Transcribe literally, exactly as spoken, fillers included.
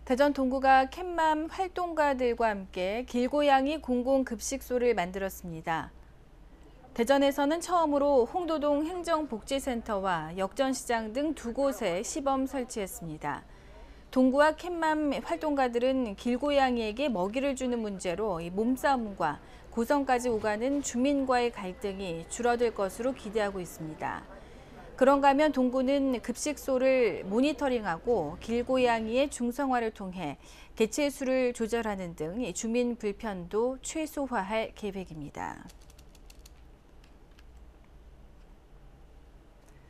대전 동구가 캣맘 활동가들과 함께 길고양이 공공급식소를 만들었습니다. 대전에서는 처음으로 홍도동 행정복지센터와 역전시장 등 두 곳에 시범 설치했습니다. 동구와 캣맘 활동가들은 길고양이에게 먹이를 주는 문제로 몸싸움과 고성까지 오가는 주민과의 갈등이 줄어들 것으로 기대하고 있습니다. 그런가 하면 동구는 급식소를 모니터링하고 길고양이의 중성화를 통해 개체 수를 조절하는 등 주민 불편도 최소화할 계획입니다.